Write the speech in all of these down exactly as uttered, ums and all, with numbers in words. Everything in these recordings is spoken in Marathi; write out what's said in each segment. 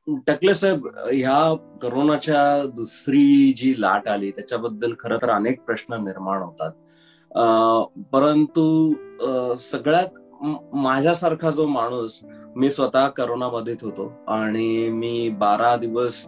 टकले साहेब, ह्या करोनाच्या दुसरी जी लाट आली त्याच्याबद्दल खरं तर अनेक प्रश्न निर्माण होतात. परंतु सगळ्यात माझ्यासारखा जो माणूस, मी स्वतः करोनामध्येच होतो आणि मी बारा दिवस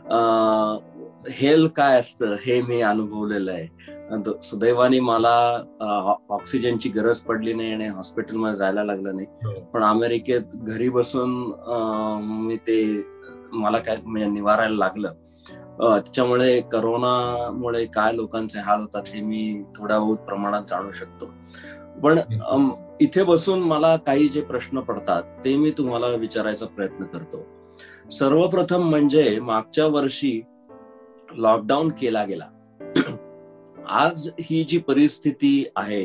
हेल काय असतं हे मी अनुभवलेलं आहे. सुदैवाने मला ऑक्सिजनची गरज पडली नाही आणि हॉस्पिटलमध्ये जायला लागलं नाही. पण अमेरिकेत घरी बसून मी ते मला काय म्हणजे निवारायला लागलं. त्याच्यामुळे करोनामुळे काय लोकांचे हाल होतात हे मी थोड्या बहुत प्रमाणात जाणू शकतो. पण इथे बसून मला काही जे प्रश्न पडतात ते मी तुम्हाला विचारायचा प्रयत्न करतो. सर्वप्रथम म्हणजे मागच्या वर्षी लॉकडाऊन केला गेला. आज ही जी परिस्थिती आहे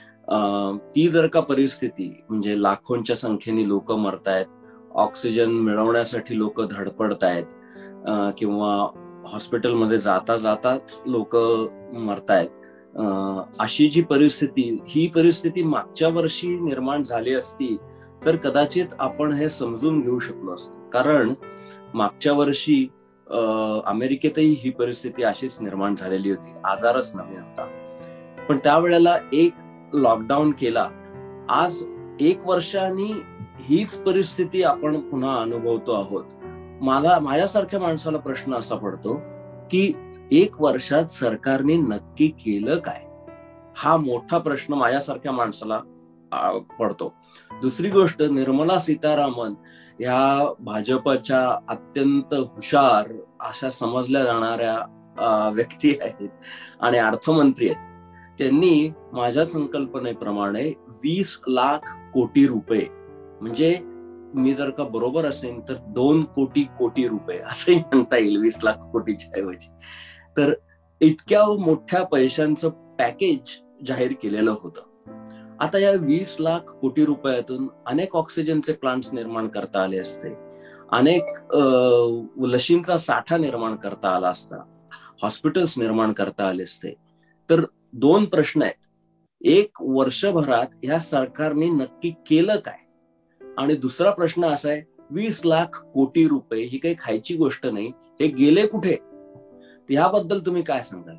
ती जर का परिस्थिती म्हणजे लाखोंच्या संख्येने लोक मरतायत, ऑक्सिजन मिळवण्यासाठी लोक धडपडतायत किंवा हॉस्पिटलमध्ये जाता जाताच लोक मरतायत, अशी जी परिस्थिती, ही परिस्थिती मागच्या वर्षी निर्माण झाली असती तर कदाचित आपण हे समजून घेऊ शकलो असतो. कारण मागच्या वर्षी अमेरिकेतही ही परिस्थिती अशीच निर्माण झालेली होती, आजारच नवीन होता. पण त्यावेळेला एक लॉकडाऊन केला. आज एक वर्षांनी हीच परिस्थिती आपण पुन्हा अनुभवतो आहोत. मला माझ्यासारख्या माणसाला प्रश्न असा पडतो की एक वर्षात सरकारने नक्की केलं काय, हा मोठा प्रश्न माझ्यासारख्या माणसाला पडतो. दुसरी गोष्ट, निर्मला सीतारामन ह्या भाजपच्या अत्यंत हुशार अशा समजल्या जाणाऱ्या व्यक्ती आहेत आणि अर्थमंत्री आहेत. त्यांनी माझ्या संकल्पनेप्रमाणे वीस लाख कोटी रुपये, म्हणजे मी जर का बरोबर असेल तर दोन कोटी कोटी रुपये असंही म्हणता येईल वीस लाख कोटीच्या ऐवजी, तर इतक्या मोठ्या पैशांचं पॅकेज जाहीर केलेलं होतं. आता या वीस लाख कोटी रुपयातून अनेक ऑक्सिजनचे प्लांट्स निर्माण करता आले असते, अनेक लशींचा साठा निर्माण करता आला असता, हॉस्पिटल्स निर्माण करता आले असते. तर दोन प्रश्न आहेत. एक, वर्षभरात ह्या सरकारने नक्की केलं काय? आणि दुसरा प्रश्न असा आहे, वीस लाख कोटी रुपये ही काही खायची गोष्ट नाही, हे गेले कुठे? याबद्दल तुम्ही काय सांगाल?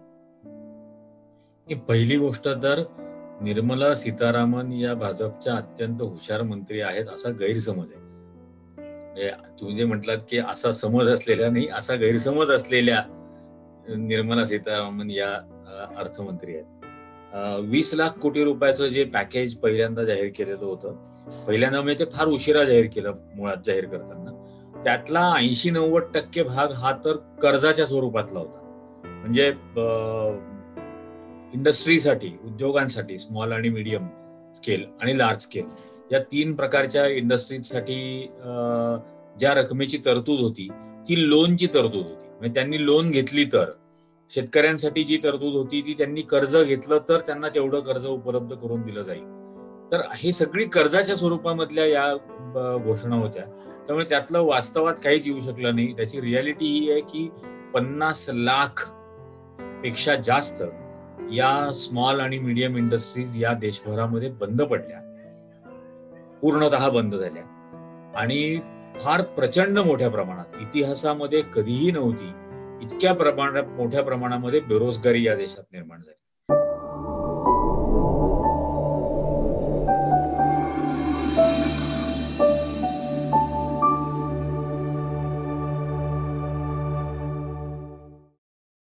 पहिली गोष्ट तर निर्मला सीतारामन या भाजपच्या अत्यंत हुशार मंत्री आहेत असा गैरसमज आहे. तुम्ही जे म्हटलात की असा समज असलेला नाही, असा गैरसमज असलेल्या निर्मला सीतारामन या अर्थमंत्री आहेत. वीस लाख कोटी रुपयाचं जे पॅकेज पहिल्यांदा जाहीर केलेलं होतं, पहिल्यांदा म्हणजे ते फार उशिरा जाहीर केलं मुळात जाहीर करताना. त्यातला ऐंशी नव्वद टक्के भाग हा तर कर्जाच्या स्वरूपातला होता. म्हणजे इंडस्ट्रीसाठी, उद्योगांसाठी, स्मॉल आणि मीडियम स्केल आणि लार्ज स्केल या तीन प्रकारच्या इंडस्ट्रीजसाठी ज्या रकमेची तरतूद होती ती लोनची तरतूद होती. म्हणजे त्यांनी लोन घेतली तर, शेतकऱ्यांसाठी जी तरतूद होती ती त्यांनी कर्ज घेतलं तर त्यांना तेवढं कर्ज उपलब्ध करून दिलं जाईल. तर हे सगळी कर्जाच्या स्वरूपामधल्या या घोषणा होत्या. त्यामुळे त्यातलं वास्तवात काहीच येऊ शकलं नाही. त्याची रियालिटी ही आहे की पन्नास लाख पेक्षा जास्त या स्मॉल आणि मीडियम इंडस्ट्रीज या देशभरामध्ये बंद पडल्या, पूर्णतः बंद झाल्या आणि फार प्रचंड मोठ्या प्रमाणात, इतिहासामध्ये कधीही नव्हती इतक्या प्रमाणात मोठ्या प्रमाणामध्ये बेरोजगारी या देशात निर्माण झाली.